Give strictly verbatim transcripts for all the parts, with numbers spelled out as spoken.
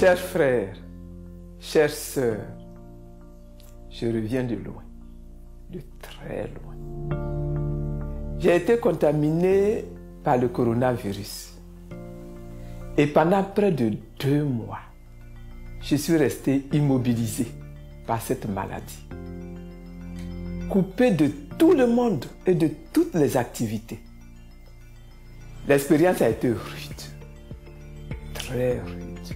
Chers frères, chères sœurs, je reviens de loin, de très loin. J'ai été contaminé par le coronavirus. Et pendant près de deux mois, je suis resté immobilisé par cette maladie. Coupé de tout le monde et de toutes les activités. L'expérience a été rude, très rude.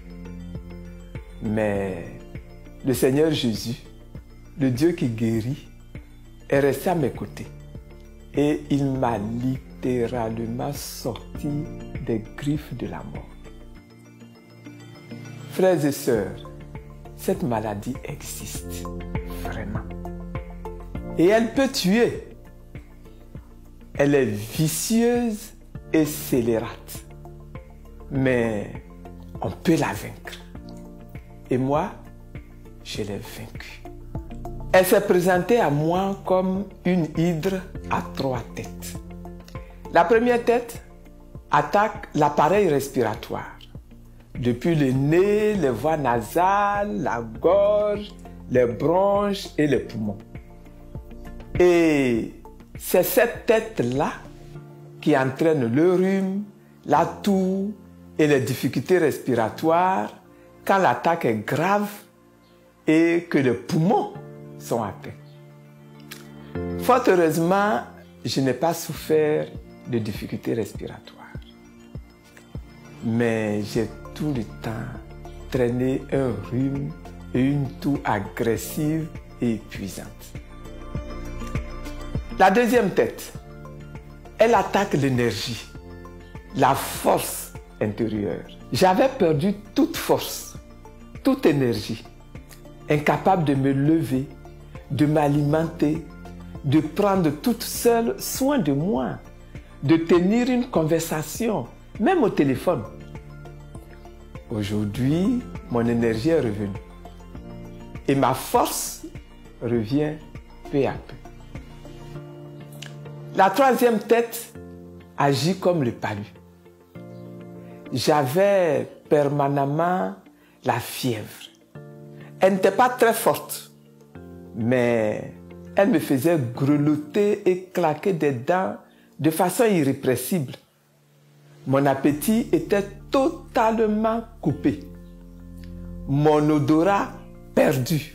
Mais le Seigneur Jésus, le Dieu qui guérit, est resté à mes côtés. Et il m'a littéralement sorti des griffes de la mort. Frères et sœurs, cette maladie existe vraiment. Et elle peut tuer. Elle est vicieuse et scélérate. Mais on peut la vaincre. Et moi, je l'ai vaincue. Elle s'est présentée à moi comme une hydre à trois têtes. La première tête attaque l'appareil respiratoire. Depuis le nez, les voies nasales, la gorge, les bronches et les poumons. Et c'est cette tête-là qui entraîne le rhume, la toux et les difficultés respiratoires quand l'attaque est grave et que les poumons sont atteints. Fort heureusement, je n'ai pas souffert de difficultés respiratoires. Mais j'ai tout le temps traîné un rhume et une toux agressive et épuisante. La deuxième tête, elle attaque l'énergie, la force intérieure. J'avais perdu toute force, toute énergie, incapable de me lever, de m'alimenter, de prendre toute seule soin de moi, de tenir une conversation, même au téléphone. Aujourd'hui, mon énergie est revenue et ma force revient peu à peu. La troisième tête agit comme le palu. J'avais permanemment la fièvre. Elle n'était pas très forte, mais elle me faisait grelotter et claquer des dents de façon irrépressible. Mon appétit était totalement coupé. Mon odorat perdu.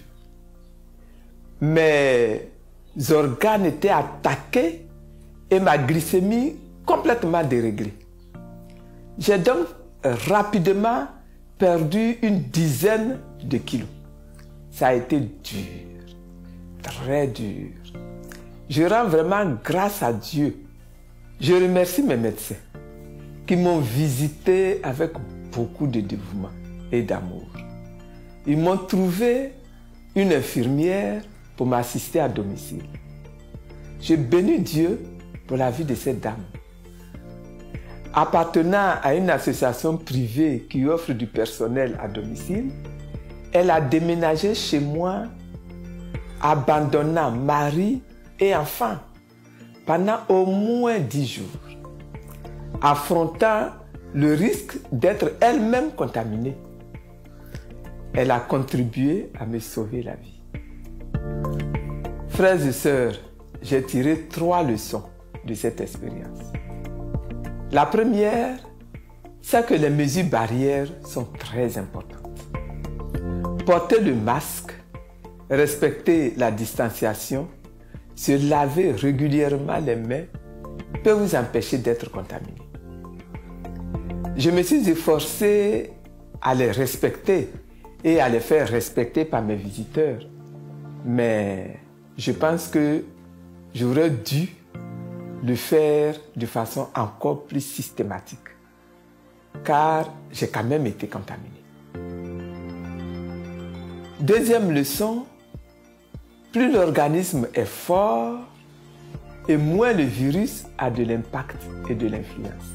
Mes organes étaient attaqués et ma glycémie complètement déréglée. J'ai donc rapidement perdu une dizaine de kilos. Ça a été dur, très dur. Je rends vraiment grâce à Dieu. Je remercie mes médecins qui m'ont visité avec beaucoup de dévouement et d'amour. Ils m'ont trouvé une infirmière pour m'assister à domicile. Je bénis Dieu pour la vie de cette dame. Appartenant à une association privée qui offre du personnel à domicile, elle a déménagé chez moi, abandonnant mari et enfants pendant au moins dix jours, affrontant le risque d'être elle-même contaminée. Elle a contribué à me sauver la vie. Frères et sœurs, j'ai tiré trois leçons de cette expérience. La première, c'est que les mesures barrières sont très importantes. Porter le masque, respecter la distanciation, se laver régulièrement les mains peut vous empêcher d'être contaminé. Je me suis efforcé à les respecter et à les faire respecter par mes visiteurs. Mais je pense que j'aurais dû le faire de façon encore plus systématique, car j'ai quand même été contaminé. Deuxième leçon, plus l'organisme est fort et moins le virus a de l'impact et de l'influence.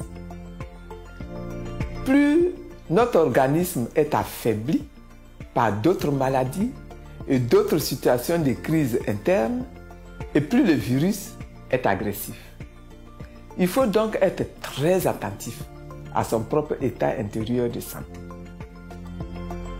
Plus notre organisme est affaibli par d'autres maladies et d'autres situations de crise interne, et plus le virus est agressif. Il faut donc être très attentif à son propre état intérieur de santé.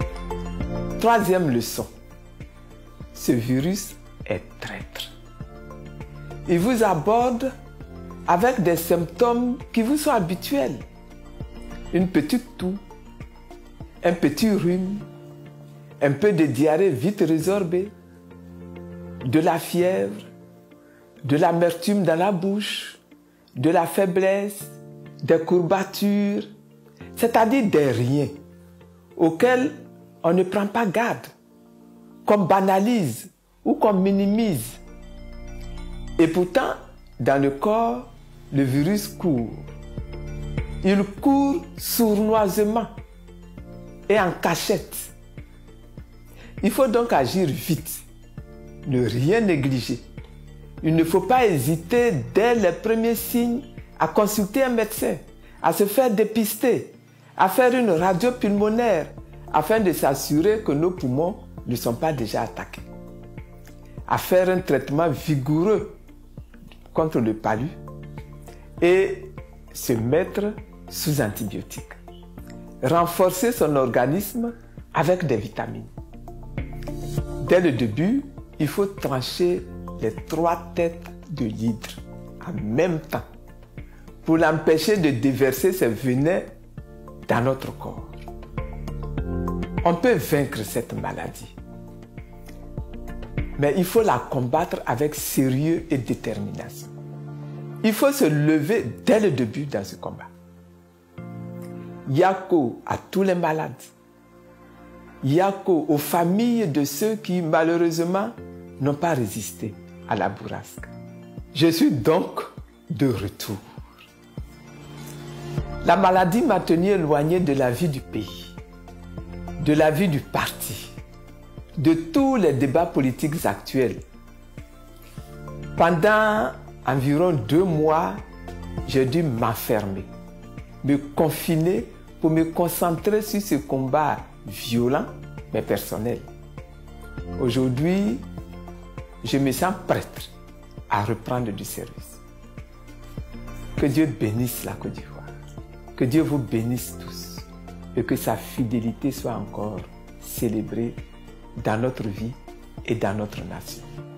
Troisième leçon. Ce virus est traître. Il vous aborde avec des symptômes qui vous sont habituels. Une petite toux, un petit rhume, un peu de diarrhée vite résorbée, de la fièvre, de l'amertume dans la bouche, de la faiblesse, des courbatures, c'est-à-dire des riens auxquels on ne prend pas garde, qu'on banalise ou qu'on minimise. Et pourtant, dans le corps, le virus court. Il court sournoisement et en cachette. Il faut donc agir vite, ne rien négliger. Il ne faut pas hésiter dès les premiers signes à consulter un médecin, à se faire dépister, à faire une radio pulmonaire afin de s'assurer que nos poumons ne sont pas déjà attaqués, à faire un traitement vigoureux contre le palu et se mettre sous antibiotiques. Renforcer son organisme avec des vitamines. Dès le début, il faut trancher les trois têtes de l'hydre en même temps pour l'empêcher de déverser ses venins dans notre corps. On peut vaincre cette maladie, mais il faut la combattre avec sérieux et détermination. Il faut se lever dès le début dans ce combat. Yako à tous les malades. Yako aux familles de ceux qui malheureusement n'ont pas résisté à la bourrasque. Je suis donc de retour. La maladie m'a tenu éloigné de la vie du pays, de la vie du parti, de tous les débats politiques actuels. Pendant environ deux mois, j'ai dû m'enfermer, me confiner pour me concentrer sur ce combat violent mais personnel. Aujourd'hui, je me sens prête à reprendre du service. Que Dieu bénisse la Côte d'Ivoire. Que Dieu vous bénisse tous et que sa fidélité soit encore célébrée dans notre vie et dans notre nation.